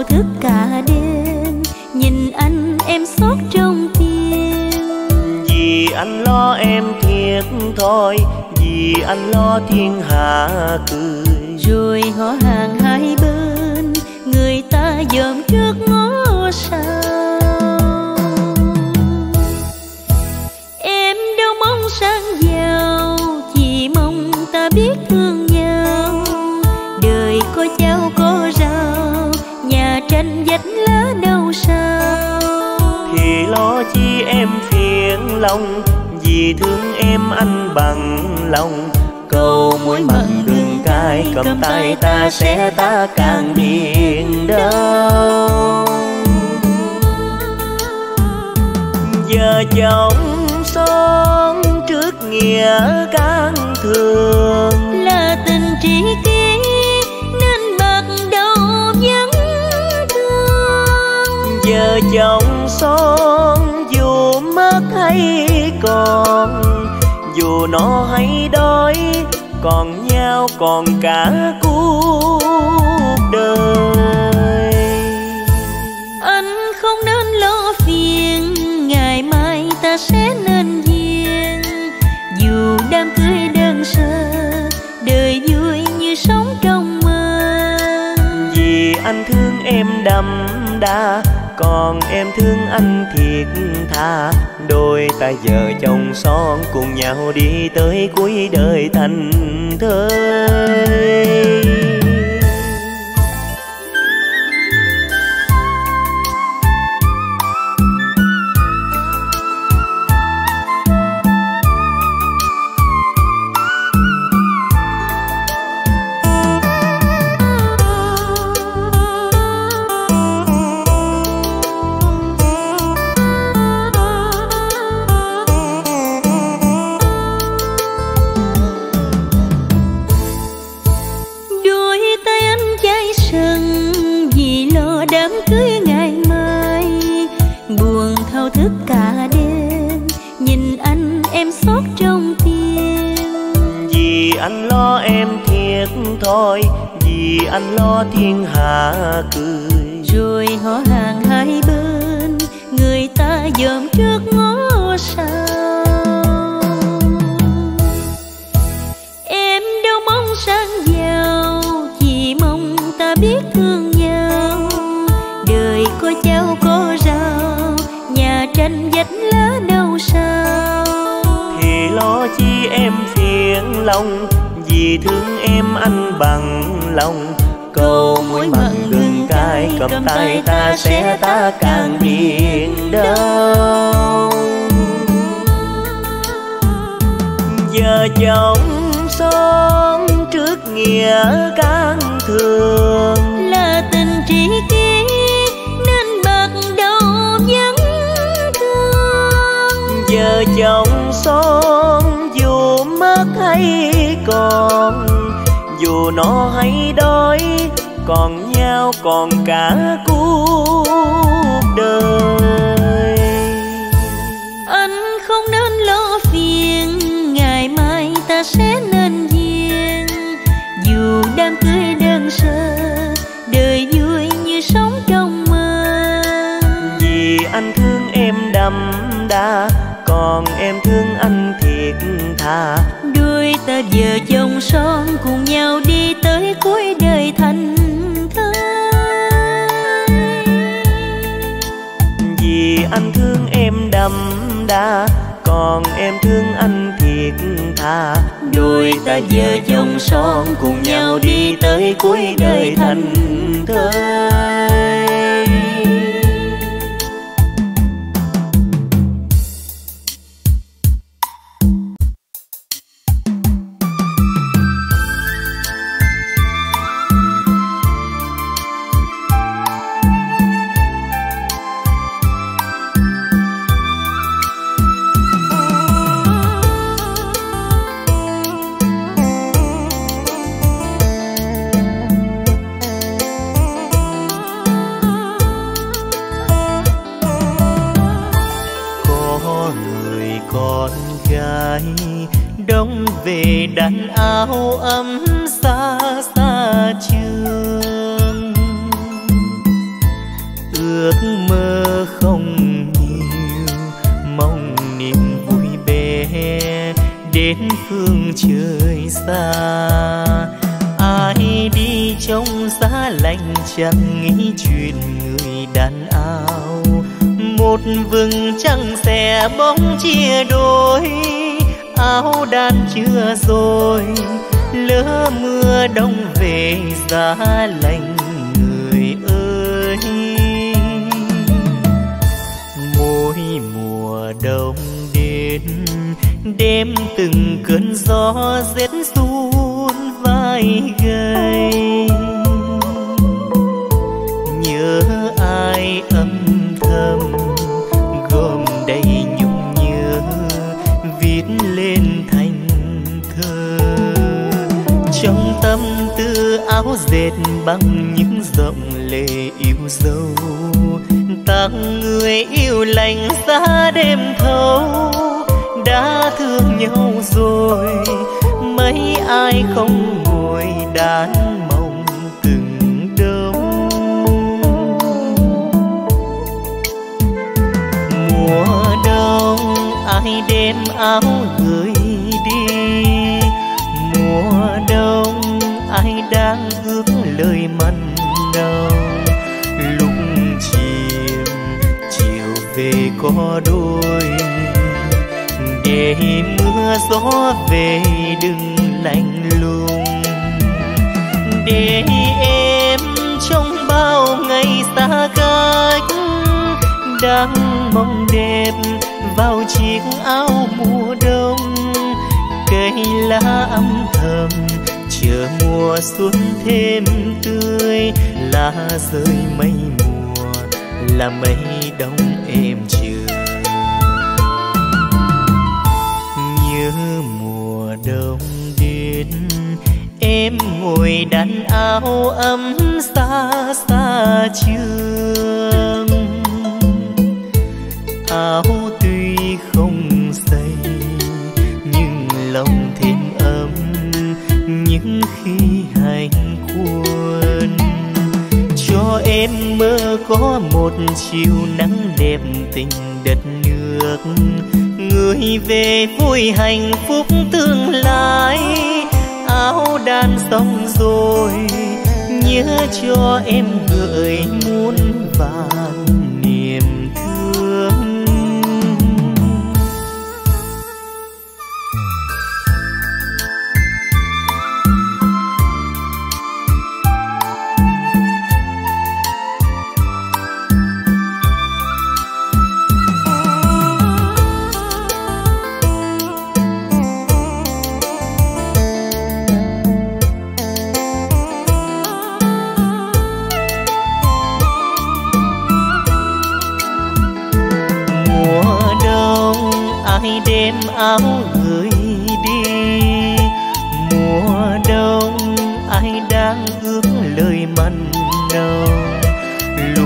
thao thức cả đêm, nhìn anh em xót trong tim. Vì anh lo em thiệt thôi, vì anh lo thiên hạ cười. Rồi họ hàng hai bên, người ta dòm trước ngó sau. Em đâu mong sang giàu, chỉ mong ta biết thương nhau. Đời có chao có rau, nhà tranh vách lá đâu sao. Thì lo chi em phiền lòng, vì thương em anh bằng lòng. Câu muối mặn gừng cay, cầm tay ta sẽ ta càng biển đâu. Vợ chồng son trước nghĩa can thường, là tình tri kỷ nên bạc đầu vẫn thương. Vợ chồng son dù mất hay còn, dù no hay đói, còn nhau còn cả cuộc đời. Anh không nên lo phiền, ngày mai ta sẽ nên duyên. Dù đám cưới đơn sơ, đời vui như sống trong mơ. Vì anh thương em đậm đà, còn em thương anh thiệt thà. Đôi ta vợ chồng son cùng nhau đi tới cuối đời thành thơi. Anh lo em thiệt thôi, vì anh lo thiên hạ cười. Rồi họ hàng hai bên, người ta dòm trước ngó sau. Em đâu mong sang giàu, chỉ mong ta biết thương nhau. Đời có chao có rau, nhà tranh vách lá đâu sao. Thì lo chi em phiền lòng, vì thương em anh bằng lòng. Câu muối mặn gừng cay, cầm tay ta sẽ ta càng biển đâu. Vợ chồng son trước nghĩa can thường, là tình tri kỷ nên bạc đầu vẫn thương. Vợ chồng son dù mất hay còn, dù no hay đói, còn nhau còn cả cuộc đời. Anh không nên lo phiền, ngày mai ta sẽ nên duyên. Dù đám cưới đơn sơ, đời vui như sống trong mơ. Vì anh thương em đậm đà, còn em thương anh thiệt thà. Đôi ta vợ chồng son cùng nhau đi tới cuối đời thành thơi. Vì anh thương em đậm đà, còn em thương anh thiệt thà. Đôi ta vợ chồng son cùng nhau đi tới cuối đời thành thơi. Đông về đàn áo ấm xa xa trường, ước mơ không nhiều, mong niềm vui bé đến phương trời xa. Ai đi trong giá lạnh chẳng nghĩ chuyện người đàn áo, một vầng trăng xẻ bóng chia đôi, áo đan chưa rồi lỡ mưa đông về giá lạnh người ơi. Mỗi mùa đông đến đêm từng cơn gió rét run vai gầy, nhớ ai âm thầm gom đầy nhung nhớ viết lên thành thơ. Trong tâm tư áo dệt bằng những dòng lệ yêu dấu, tặng người yêu lành giá đêm thâu. Đã thương nhau rồi mấy ai không ngồi đàn mong từng đông. Mùa đông ai đem áo gửi đi, mùa đông ai đang ước lời mặn nồng. Lúc chiều về có đôi, để mưa gió về đừng lạnh lùng. Để em trong bao ngày xa cách đang mong đẹp vào chiếc áo mùa đông. Cây lá âm thầm chờ mùa xuân thêm tươi, lá rơi mây mùa là mây đông em chờ. Nhớ mùa đông đến em ngồi đan áo ấm xa xa trường. Áo tuy không dày nhưng lòng thêm ấm những khi hành quân. Cho em mơ có một chiều nắng đẹp tình đất nước, người về vui hạnh phúc tương lai. Áo đan xong rồi nhớ cho em gửi muôn vàn niềm thương. Ai đem áo gửi đi, mùa đông ai đang ước lời mặn nồng. Lúc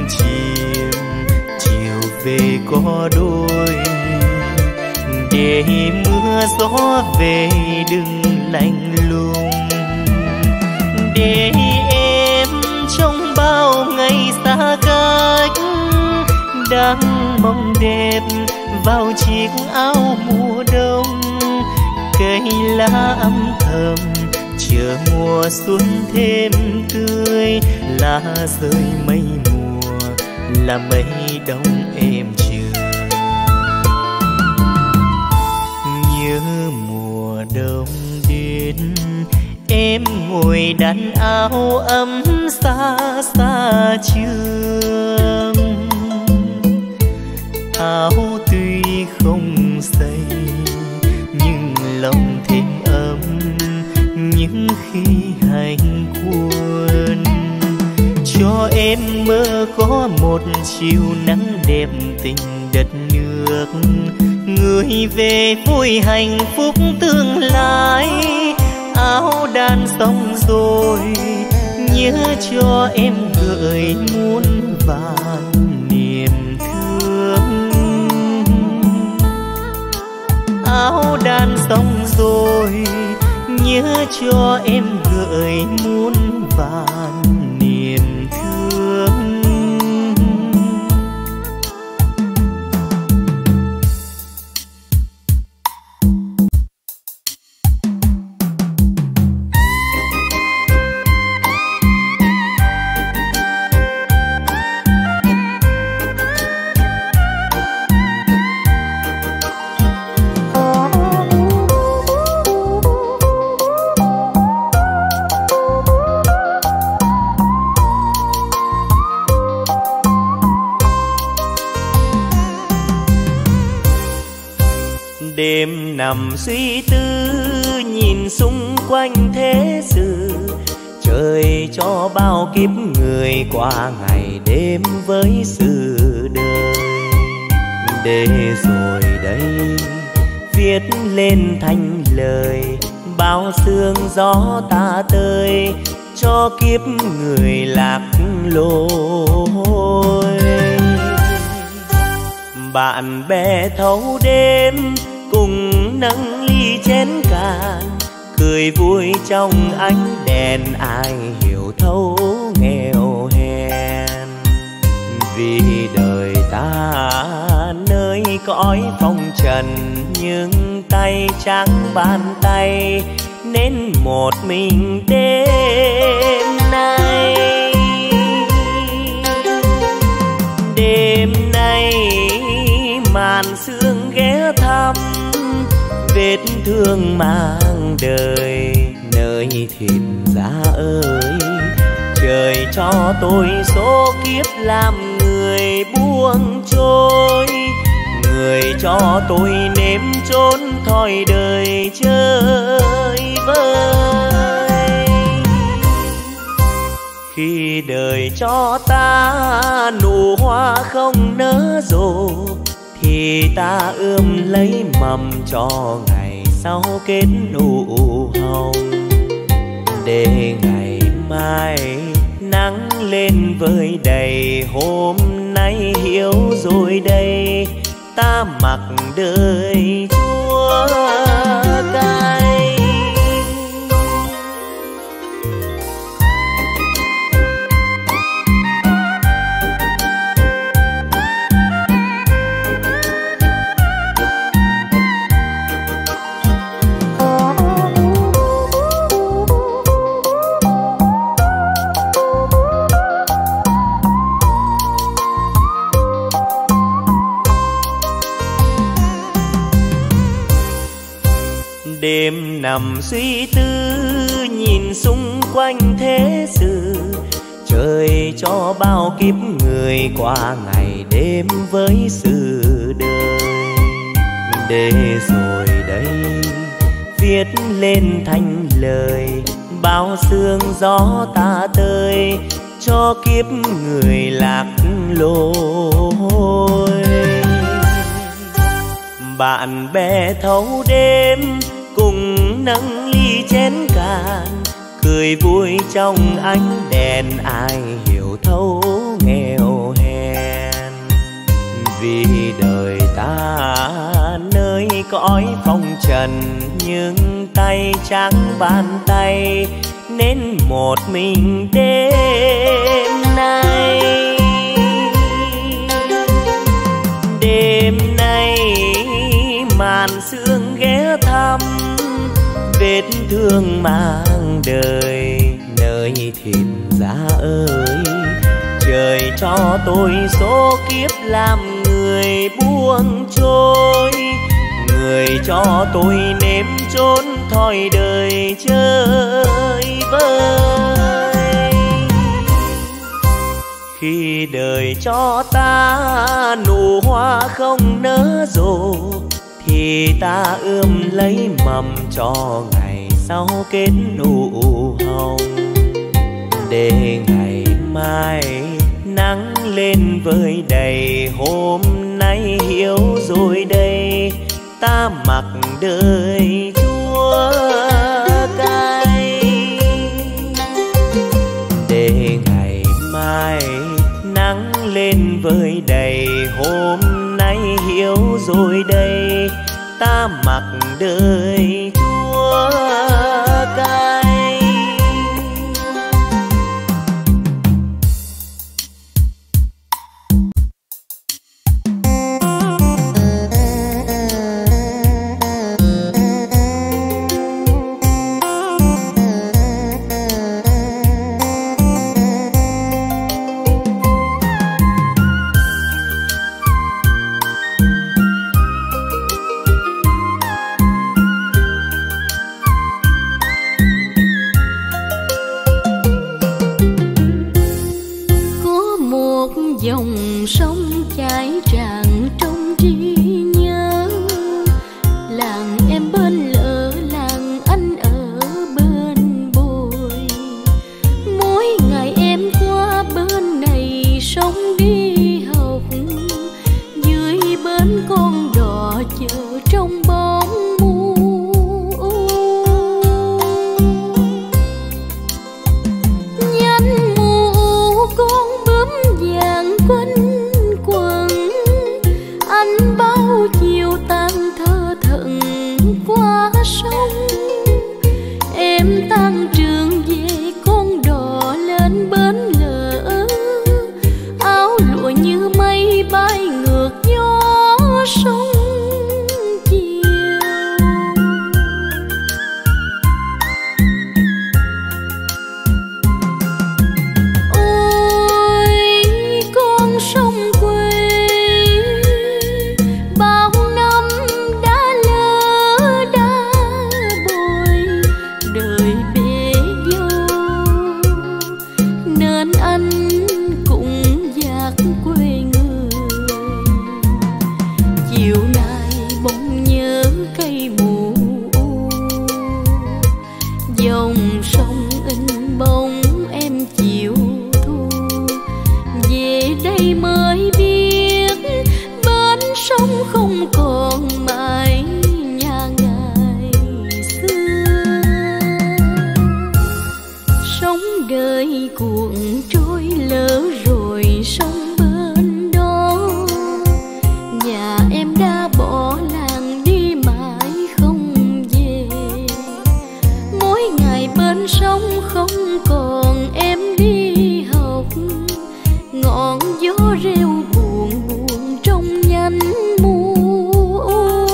chiều về có đôi, để mưa gió về đừng lạnh lùng. Để em trong bao ngày xa cách đang mong đẹp vào chiếc áo mùa đông. Cây lá âm thầm chờ mùa xuân thêm tươi, lá rơi mây mùa là mây đông em chờ. Nhớ mùa đông đến em ngồi đan áo ấm xa xa trường. Áo tuy không dày nhưng lòng thêm ấm những khi hành quân. Cho em mơ có một chiều nắng đẹp tình đất nước, người về vui hạnh phúc tương lai. Áo đan xong rồi nhớ cho em gửi muôn vàn niềm thương. Áo đan xong rồi nhớ cho em gửi muôn vàn niềm thương. nằm suy tư nhìn xung quanh thế sự, trời cho bao kiếp người qua ngày đêm với sự đời. Để rồi đây viết lên thành lời, bao sương gió ta tơi cho kiếp người lạc lối. Bạn bè thâu đêm cùng nâng ly chén cạn, cười vui trong ánh đèn, ai hiểu thấu nghèo hèn. Vì đời ta nơi cõi phong trần, nhưng tay trắng bàn tay nên một mình đêm nay. Đêm nay màn sương ghé thăm, vết thương mang đời nơi thịt giá ơi. Trời cho tôi số kiếp làm người buông trôi, người cho tôi nếm chốn thoi đời chơi vơi. Khi đời cho ta nụ hoa không nở rộ, thì ta ươm lấy mầm cho ngày sau kết nụ hồng. Để ngày mai nắng lên vơi đầy, hôm nay hiểu rồi đây ta mặc đời Chúa cay. Đêm nằm suy tư nhìn xung quanh thế sự, trời cho bao kiếp người qua ngày đêm với sự đời. Để rồi đây viết lên thành lời, bao sương gió ta tơi cho kiếp người lạc lối. Bạn bè thâu đêm cùng nâng ly chén cạn, cười vui trong ánh đèn, ai hiểu thấu nghèo hèn. Vì đời ta nơi cõi phong trần, nhưng tay trắng bàn tay nên một mình đêm nay. Đêm nay màn sương ghé thăm, vết thương mang đời nơi thịt giá ơi. Trời cho tôi số kiếp làm người buông trôi, người cho tôi nếm chốn thoi đời chơi vơi. Khi đời cho ta nụ hoa không nở rộ, thì ta ươm lấy mầm cho ngày sau kết nụ hồng. Để ngày mai nắng lên vơi đầy, hôm nay hiểu rồi đây ta mặc đời Chúa cay. Để ngày mai nắng lên vơi đầy, hôm nay hiểu rồi đây ta mặc đời Chúa cay. em tan trường về con đò lên bến lỡ, áo lụa như mây bay ngược gió sông chiều. Ôi con sông quê bao năm đã lỡ đã bồi, đời bể dâu nên anh cũng dạt quê người. Chiều nay bỗng nhớ cây mù u, dòng sông in bóng em chiều thu. Về đây mới biết bên sông không còn mãi nhà ngày xưa. Sống đời cuộn trôi lỡ rồi sông bên đó, nhà em đã bỏ làng đi mãi không về. Mỗi ngày bên sông không còn em đi học, ngọn gió reo buồn buồn trong nhánh mùa.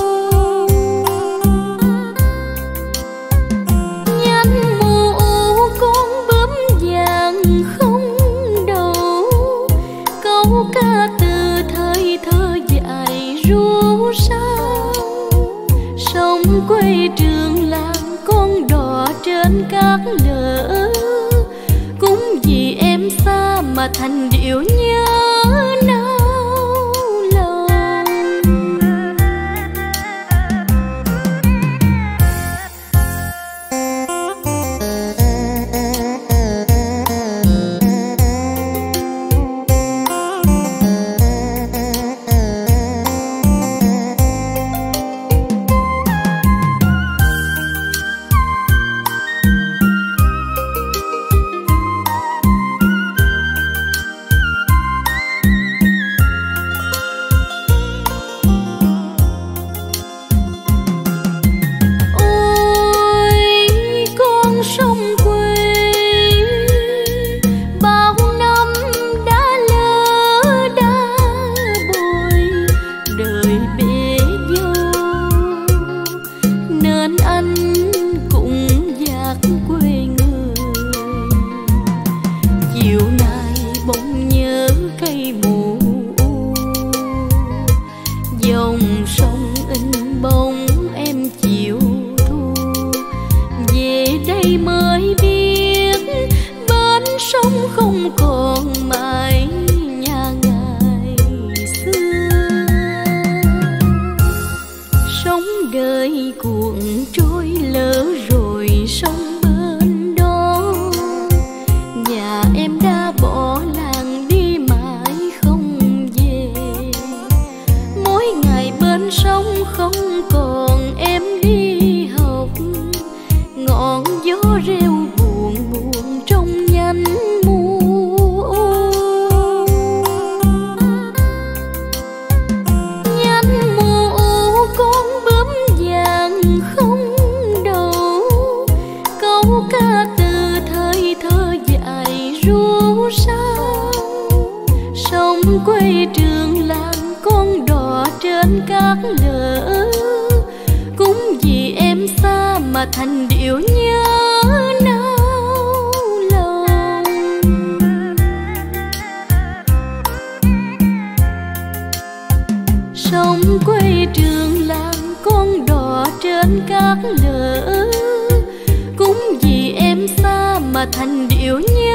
Nhánh mùa con bướm vàng không đầu, câu ca từ thời thơ dại ru sao. Sông quê trường làng con đò trên cát lỡ, cũng vì em xa mà thành điệu nhớ nao lòng. Quê trường làng con đò trên cát lỡ, cũng vì em xa mà thành điệu nhớ nao lòng. Sông quê trường làng con đò trên cát lỡ, cũng vì em xa mà thành điệu nhớ